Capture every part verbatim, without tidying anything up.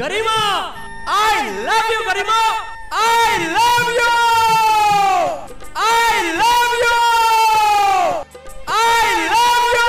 Garima, I love you Garima, I love you, I love you, I love you।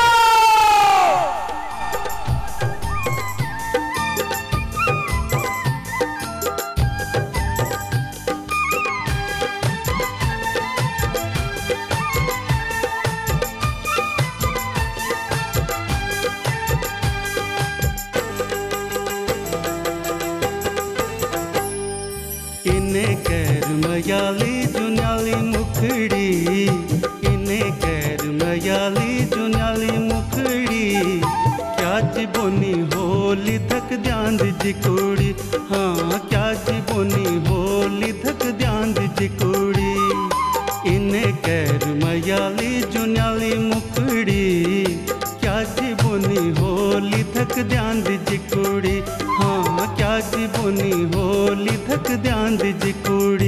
इन्हें कैर मयाली जुन्याली मुखड़ी, इन्हें कैर मयाली जुन्याली मुखड़ी, क्या जीबोनी होली थक ध्यान दीजी कुड़ी, हाँ क्या जीबोनी होली थक ध्यान दीजी कुड़ी। इन्हें कैर मयाली जुन्याली मुखड़ी, क्या जीबोनी होली थक ध्यान दीजी कुड़ी, हाँ क्या जीबोनी होली थक ध्यान दीजी कुड़ी।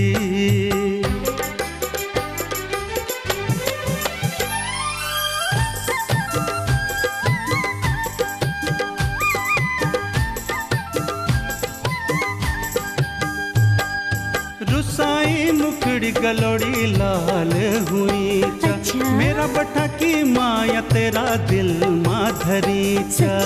रुसाई मुखड़ी गलोड़ी लाल हुई चा, अच्छा? मेरा बठा की माया तेरा दिल माधरी चा।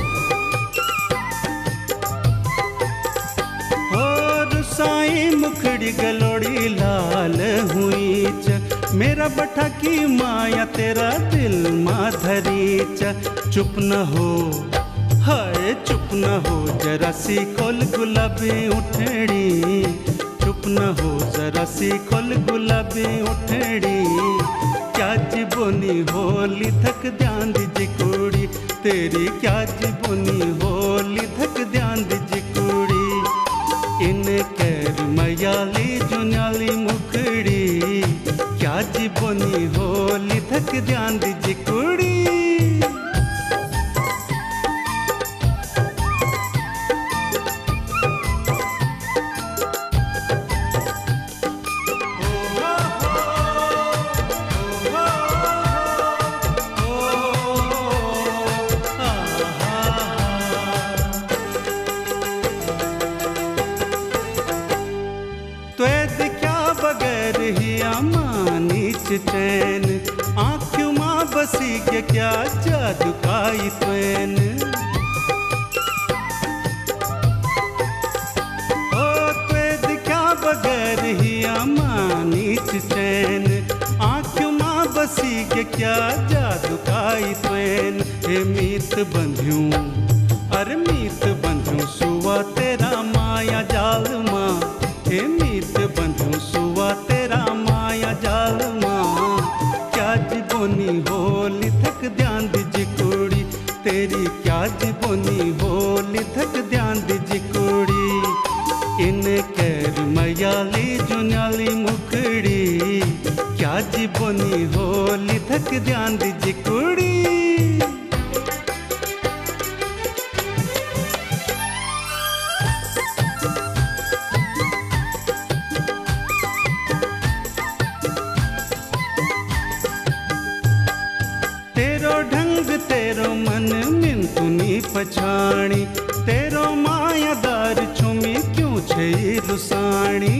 हो रुसाई मुखड़ी गलोड़ी लाल हुई चा, मेरा बठा की माया तेरा दिल माधरी चा। चुप न हो हाय चुप न हो जरा सी खोल गुलाबी उठड़ी, चुप न हो जरा सी खोल गुलाबी उठड़ी, क्या जीबोनी होली थक ध्यान दीजी कुड़ी, तेरी क्या जीबोनी होली थक ध्यान दीजी कुड़ी। इन कैर मयाली जुन्याली मुखड़ी, क्या जीबोनी होली थक ध्यान दीजी कुड़ी। त्वेद क्या बगैर ही अमानी चैन, आँखों माँ बसी के क्या जादू काई त्वेन। ओ त्वेद क्या बगैर ही अमानी चैन, आँखों माँ बसी के क्या जादू काई त्वेन। हे मीत बंध्यूं अरे मीत बंध्यूं सुवा तेरा माया जाल माँ, हे मीत बंधु सुवा तेरा माया जाल माँ। क्या जीबोनी होली थक ध्यान दीजी कुड़ी, तेरी क्या जीबोनी होली थक ध्यान दीजी कुड़ी। इन कैर मयाली जुन्याली मुखड़ी, क्या जीबोनी होली थक ध्यान दीजी कुड़ी। तेरो ढंग तेरो मन मिंतुनी पछाणी, तेरो मायादार छुमी क्यों छे रुसाणी।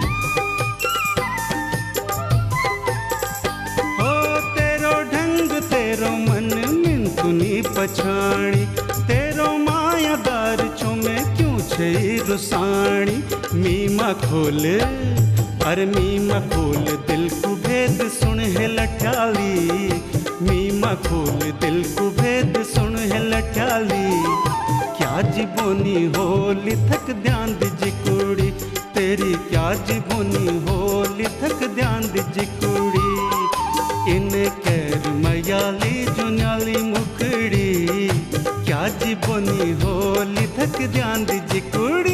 हो तेरो ढंग तेरो मन मिंतुनी पछाणी, तेरो मायादार छुमे क्यों छे रुसाणी। मीमा खोल अरे मीमा खोल दिल को भेद सुन है लठ्याली, मीमा खोल दिल को भेद सुन है लठ्याली। क्या जीबोनी होली थक ध्यान दीजी कुड़ी, तेरी क्या जीबोनी होली थक ध्यान दीजी कुड़ी। इन कैर मयाली जुन्याली मुखड़ी, क्या जीबोनी होली थक ध्यान दीजी कुड़ी।